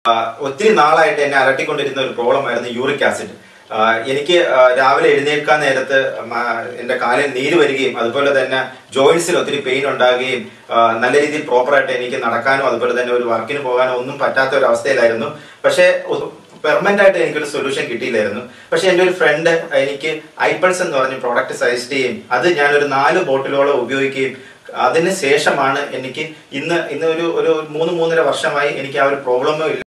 ഒത്തിരി നാളായിട്ട് എന്നെ അലട്ടിക്കൊണ്ടിരുന്ന ഒരു പ്രോബ്ലം ആയിരുന്നു യൂറിക് ആസിഡ്. എനിക്ക് രാവിലെ എഴുന്നേൽക്കാൻ നേരത്ത് എൻ്റെ കാലിൽ നീര് വരികയും അതുപോലെ തന്നെ ജോയിൻസിൽ ഒത്തിരി പെയിൻ ഉണ്ടാകുകയും നല്ല രീതിയിൽ പ്രോപ്പറായിട്ട് എനിക്ക് നടക്കാനോ അതുപോലെ തന്നെ ഒരു വർക്കിന് പോകാനോ ഒന്നും പറ്റാത്ത ഒരു അവസ്ഥയിലായിരുന്നു. പക്ഷേ പെർമനന്റ് ആയിട്ട് എനിക്കൊരു സൊല്യൂഷൻ കിട്ടിയില്ലായിരുന്നു. പക്ഷെ എൻ്റെ ഒരു ഫ്രണ്ട് എനിക്ക് ഐപൾസ് എന്ന് പറഞ്ഞ പ്രോഡക്റ്റ് സജസ്റ്റ് ചെയ്യും. അത് ഞാനൊരു 4 ബോട്ടിലോളം ഉപയോഗിക്കുകയും അതിന് ശേഷമാണ് എനിക്ക് ഇന്ന് ഒരു 3-3.5 വർഷമായി എനിക്ക് ആ ഒരു പ്രോബ്ലമോ ഇല്ല.